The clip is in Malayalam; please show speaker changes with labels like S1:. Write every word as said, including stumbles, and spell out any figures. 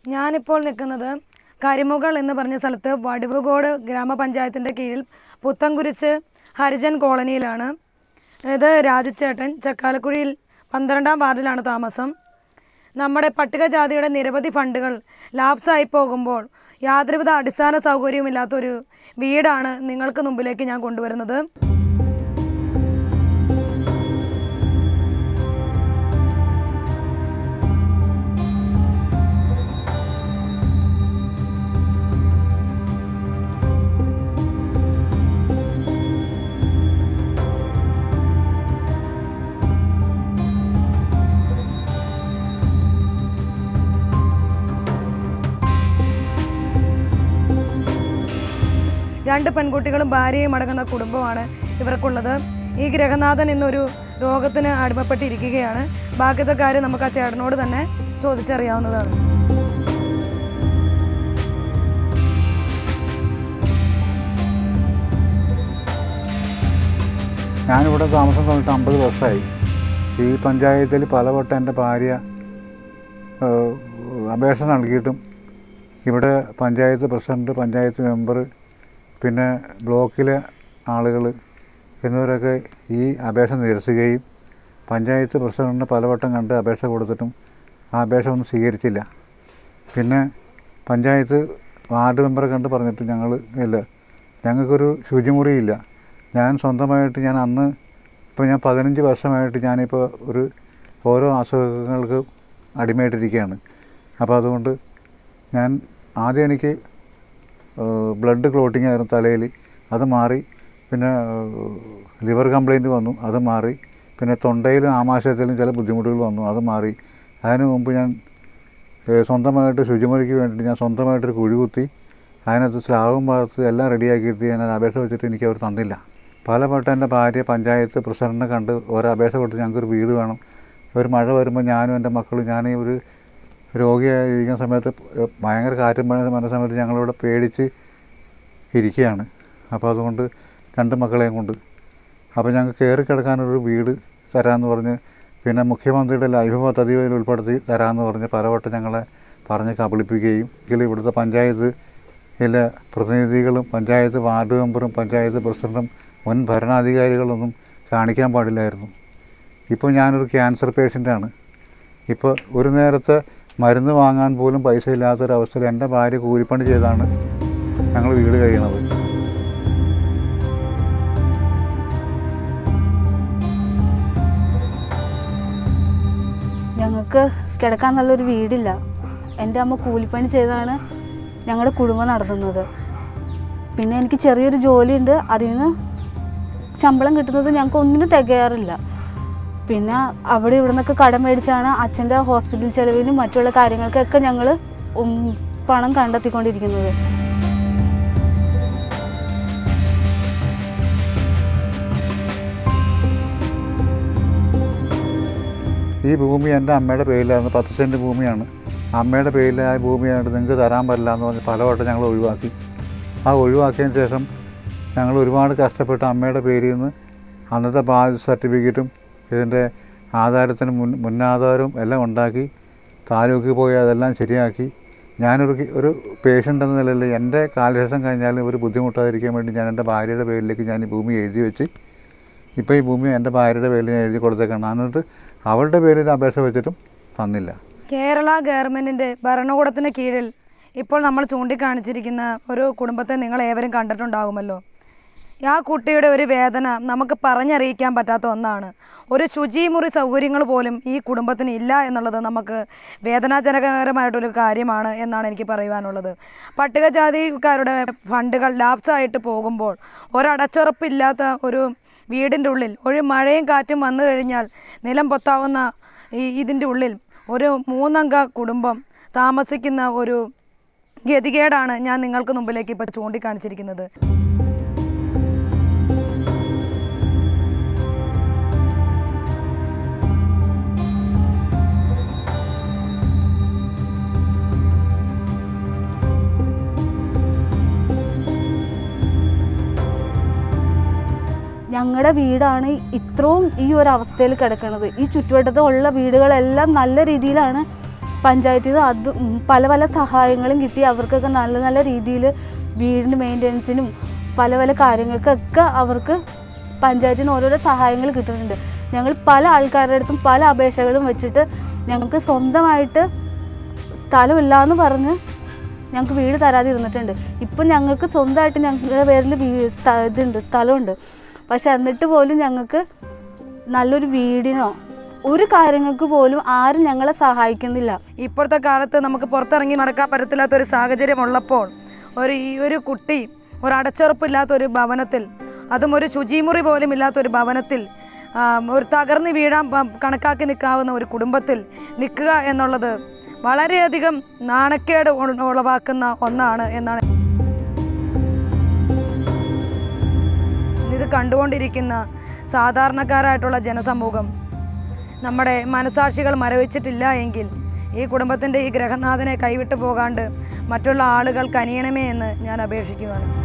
S1: ഞാനിപ്പോൾ നിൽക്കുന്നത് കരിമുകൾ എന്ന് പറഞ്ഞ സ്ഥലത്ത് വടുവുകോട് ഗ്രാമപഞ്ചായത്തിൻ്റെ കീഴിൽ പുത്തൻകുരിശ് ഹരിജൻ കോളനിയിലാണ്. ഇത് രാജുചേട്ടൻ ചക്കാലക്കുഴിയിൽ പന്ത്രണ്ടാം വാർഡിലാണ് താമസം. നമ്മുടെ പട്ടികജാതിയുടെ നിരവധി ഫണ്ടുകൾ ലാപ്സായി പോകുമ്പോൾ യാതൊരുവിധ അടിസ്ഥാന സൗകര്യവുമില്ലാത്തൊരു വീടാണ് നിങ്ങൾക്ക് മുമ്പിലേക്ക് ഞാൻ കൊണ്ടുവരുന്നത്. രണ്ട് പെൺകുട്ടികളും ഭാര്യയും അടങ്ങുന്ന കുടുംബമാണ് ഇവർക്കുള്ളത്. ഈ ഗ്രഹനാഥൻ ഇന്നൊരു രോഗത്തിന് അടിമപ്പെട്ടിരിക്കുകയാണ്. ബാക്കിയത്തെ കാര്യം നമുക്ക് ആ ചേട്ടനോട് തന്നെ ചോദിച്ചറിയാവുന്നതാണ്.
S2: ഞാനിവിടെ താമസം തുടങ്ങിയിട്ട് അമ്പത് വർഷമായി. ഈ പഞ്ചായത്തിൽ പലവട്ടം എൻ്റെ ഭാര്യ അപേക്ഷ നൽകിയിട്ടും ഇവിടെ പഞ്ചായത്ത് പ്രസിഡൻറ്റ്, പഞ്ചായത്ത് മെമ്പർ, പിന്നെ ബ്ലോക്കിലെ ആളുകൾ എന്നിവരൊക്കെ ഈ അപേക്ഷ നിരസിക്കുകയും പഞ്ചായത്ത് പ്രസിഡൻറ്റിനെ പലവട്ടം കണ്ട് അപേക്ഷ കൊടുത്തിട്ടും ആ അപേക്ഷ ഒന്നും സ്വീകരിച്ചില്ല. പിന്നെ പഞ്ചായത്ത് വാർഡ് മെമ്പറെ കണ്ട് പറഞ്ഞിട്ട് ഞങ്ങൾ ഇല്ല, ഞങ്ങൾക്കൊരു ശുചിമുറിയില്ല. ഞാൻ സ്വന്തമായിട്ട് ഞാൻ അന്ന് ഇപ്പോൾ ഞാൻ പതിനഞ്ച് വർഷമായിട്ട് ഞാനിപ്പോൾ ഒരു ഓരോ അസുഖങ്ങൾക്ക് അടിമയായിട്ടിരിക്കുകയാണ്. അപ്പോൾ അതുകൊണ്ട് ഞാൻ ആദ്യം എനിക്ക് ബ്ലഡ് ക്ലോട്ടിങ് ആയിരുന്നു തലയിൽ, അത് മാറി. പിന്നെ ലിവർ കംപ്ലയിൻറ്റ് വന്നു, അത് മാറി. പിന്നെ തൊണ്ടയിലും ആമാശയത്തിലും ചില ബുദ്ധിമുട്ടുകൾ വന്നു, അത് മാറി. അതിന് മുമ്പ് ഞാൻ സ്വന്തമായിട്ട് ശുചിമുറിക്ക് വേണ്ടിയിട്ട് ഞാൻ സ്വന്തമായിട്ടൊരു കുഴി കുത്തി അതിനകത്ത് സ്ലാവും പാർത്ത് എല്ലാം റെഡിയാക്കിയിട്ട് ഞാൻ അപേക്ഷ വെച്ചിട്ട് എനിക്ക് അവർ തന്നില്ല. പലവട്ടം എൻ്റെ ഭാര്യ പഞ്ചായത്ത് പ്രസിഡൻറ്റിനെ കണ്ട് ഓരോ അപേക്ഷ കൊടുത്ത് ഞങ്ങൾക്കൊരു വീട് വേണം, ഒരു മഴ വരുമ്പോൾ ഞാനും എൻ്റെ മക്കളും ഞാൻ ഒരു രോഗിയായിരിക്കുന്ന സമയത്ത് ഭയങ്കര കാറ്റും മഴ വന്ന സമയത്ത് ഞങ്ങളിവിടെ പേടിച്ച് ഇരിക്കുകയാണ്. അപ്പോൾ അതുകൊണ്ട് രണ്ട് മക്കളെയും കൊണ്ട് അപ്പോൾ ഞങ്ങൾക്ക് കയറി കിടക്കാനൊരു വീട് തരാമെന്ന് പറഞ്ഞ്, പിന്നെ മുഖ്യമന്ത്രിയുടെ ലൈഫ് പദ്ധതിയിൽ ഉൾപ്പെടുത്തി തരാമെന്ന് പറഞ്ഞ് പലവട്ടം ഞങ്ങളെ പറഞ്ഞ് കബളിപ്പിക്കുകയും എങ്കിലും ഇവിടുത്തെ പഞ്ചായത്തിലെ പ്രതിനിധികളും പഞ്ചായത്ത് വാർഡ് മെമ്പറും പഞ്ചായത്ത് പ്രസിഡൻറ്റും മുൻ ഭരണാധികാരികളൊന്നും കാണിക്കാൻ പാടില്ലായിരുന്നു. ഇപ്പോൾ ഞാനൊരു ക്യാൻസർ പേഷ്യൻ്റാണ്. ഇപ്പോൾ ഒരു നേരത്തെ മരുന്ന് വാങ്ങാൻ പോലും പൈസ ഇല്ലാത്തൊരവസ്ഥയിൽ എൻ്റെ ഭാര്യ കൂലിപ്പണി ചെയ്താണ് ഞങ്ങൾ വീട് കഴിയണത്.
S3: ഞങ്ങൾക്ക് കിടക്കാൻ നല്ലൊരു വീടില്ല. എൻ്റെ അമ്മ കൂലിപ്പണി ചെയ്താണ് ഞങ്ങളുടെ കുടുംബം നടത്തുന്നത്. പിന്നെ എനിക്ക് ചെറിയൊരു ജോലിയുണ്ട്, അതിൽ നിന്ന് ശമ്പളം കിട്ടുന്നത് ഞങ്ങൾക്ക് ഒന്നിനും തികയാറില്ല. പിന്നെ അവിടെ ഇവിടെ നിന്നൊക്കെ കടം മേടിച്ചാണ് അച്ഛൻ്റെ ഹോസ്പിറ്റൽ ചെലവിനും മറ്റുള്ള കാര്യങ്ങൾക്കൊക്കെ ഞങ്ങൾ പണം കണ്ടെത്തിക്കൊണ്ടിരിക്കുന്നത്.
S2: ഈ ഭൂമി എൻ്റെ അമ്മയുടെ പേരിലായിരുന്നു, പത്ത് സെൻറ്റ് ഭൂമിയാണ്. അമ്മയുടെ പേരിലായ ഭൂമിയായിട്ട് നിങ്ങൾക്ക് തരാൻ പറ്റില്ല എന്ന് പറഞ്ഞ് പലവട്ടം ഞങ്ങൾ ഒഴിവാക്കി. ആ ഒഴിവാക്കിയതിന് ശേഷം ഞങ്ങൾ ഒരുപാട് കഷ്ടപ്പെട്ട് അമ്മയുടെ പേരിൽ നിന്ന് അന്നത്തെ ബാധ്യത സർട്ടിഫിക്കറ്റും ഇതിൻ്റെ ആധാരത്തിന് മുൻ മുന്നാധാരവും എല്ലാം ഉണ്ടാക്കി താലൂക്കിൽ പോയി അതെല്ലാം ശരിയാക്കി. ഞാനൊരു ഒരു പേഷ്യൻ്റ് എന്ന നിലയിൽ എൻ്റെ കാലശേഷം കഴിഞ്ഞാലും ഒരു ബുദ്ധിമുട്ടാതിരിക്കാൻ വേണ്ടി ഞാൻ എൻ്റെ ഭാര്യയുടെ പേരിലേക്ക് ഞാൻ ഈ ഭൂമി എഴുതി വെച്ച് ഇപ്പോൾ ഈ ഭൂമി എൻ്റെ ഭാര്യയുടെ പേരിൽ ഞാൻ എഴുതി കൊടുത്തേക്കാണ്. എന്നിട്ട് അവളുടെ പേരിൽ അപേക്ഷ വെച്ചിട്ടും തന്നില്ല.
S1: കേരള ഗവൺമെൻറ്റിൻ്റെ ഭരണകൂടത്തിന് കീഴിൽ ഇപ്പോൾ നമ്മൾ ചൂണ്ടിക്കാണിച്ചിരിക്കുന്ന ഒരു കുടുംബത്തെ നിങ്ങൾ ഏവരും കണ്ടിട്ടുണ്ടാകുമല്ലോ. ആ കുട്ടിയുടെ ഒരു വേദന നമുക്ക് പറഞ്ഞറിയിക്കാൻ പറ്റാത്ത ഒന്നാണ്. ഒരു ശുചിമുറി സൗകര്യങ്ങൾ പോലും ഈ കുടുംബത്തിന് ഇല്ല എന്നുള്ളത് നമുക്ക് വേദനാജനകരമായിട്ടൊരു കാര്യമാണ് എന്നാണ് എനിക്ക് പറയുവാനുള്ളത്. പട്ടികജാതിക്കാരുടെ ഫണ്ടുകൾ ലാപ്സായിട്ട് പോകുമ്പോൾ ഒരടച്ചുറപ്പില്ലാത്ത ഒരു വീടിൻ്റെ ഉള്ളിൽ ഒരു മഴയും കാറ്റും വന്നു കഴിഞ്ഞാൽ നിലം പൊത്താവുന്ന ഈ ഇതിൻ്റെ ഉള്ളിൽ ഒരു മൂന്നംഗ കുടുംബം താമസിക്കുന്ന ഒരു ഗതികേടാണ് ഞാൻ നിങ്ങൾക്ക് മുമ്പിലേക്ക് ഇപ്പോൾ ചൂണ്ടിക്കാണിച്ചിരിക്കുന്നത്.
S3: ഞങ്ങളുടെ വീടാണ് ഇത്രയും ഈ ഒരു അവസ്ഥയിൽ കിടക്കുന്നത്. ഈ ചുറ്റുവട്ടത്തുള്ള വീടുകളെല്ലാം നല്ല രീതിയിലാണ് പഞ്ചായത്തിൽ നിന്ന് അത് പല പല സഹായങ്ങളും കിട്ടി. അവർക്കൊക്കെ നല്ല നല്ല രീതിയിൽ വീടിൻ്റെ മെയിൻ്റെനൻസിനും പല പല കാര്യങ്ങൾക്കൊക്കെ അവർക്ക് പഞ്ചായത്തിൽ നിന്ന് ഓരോരോ സഹായങ്ങൾ കിട്ടുന്നുണ്ട്. ഞങ്ങൾ പല ആൾക്കാരുടെ അടുത്തും പല അപേക്ഷകളും വെച്ചിട്ട് ഞങ്ങൾക്ക് സ്വന്തമായിട്ട് സ്ഥലമില്ല എന്ന് പറഞ്ഞ് ഞങ്ങൾക്ക് വീട് തരാതെ ഇരുന്നിട്ടുണ്ട്. ഇപ്പം ഞങ്ങൾക്ക് സ്വന്തമായിട്ട് ഞങ്ങളുടെ പേരിൽ വീ ഇതുണ്ട്, സ്ഥലമുണ്ട്. പക്ഷെ എന്നിട്ട് പോലും ഞങ്ങൾക്ക് നല്ലൊരു വീടിനോ ഒരു കാര്യങ്ങൾക്ക് പോലും ആരും ഞങ്ങളെ സഹായിക്കുന്നില്ല.
S1: ഇപ്പോഴത്തെ കാലത്ത് നമുക്ക് പുറത്തിറങ്ങി നടക്കാൻ പറ്റത്തില്ലാത്തൊരു സാഹചര്യം ഉള്ളപ്പോൾ ഒരു ഈ ഒരു കുട്ടി ഒരു അടച്ചുറപ്പില്ലാത്തൊരു ഭവനത്തിൽ, അതും ഒരു ശുചിമുറി പോലും ഇല്ലാത്തൊരു ഭവനത്തിൽ, ഒരു തകർന്ന് വീഴാൻ കണക്കാക്കി നിൽക്കാവുന്ന ഒരു കുടുംബത്തിൽ നിൽക്കുക എന്നുള്ളത് വളരെയധികം നാണക്കേട് ഉളവാക്കുന്ന ഒന്നാണ് എന്നാണ്. ഇത് കണ്ടുകൊണ്ടിരിക്കുന്ന സാധാരണക്കാരായിട്ടുള്ള ജനസമൂഹം നമ്മുടെ മനസാക്ഷികൾ മരവിച്ചിട്ടില്ല എങ്കിൽ ഈ കുടുംബത്തിൻ്റെ ഈ ഗ്രഹനാഥനെ കൈവിട്ടു പോകാണ്ട് മറ്റുള്ള ആളുകൾ കനിയണമേ എന്ന് ഞാൻ അപേക്ഷിക്കുകയാണ്.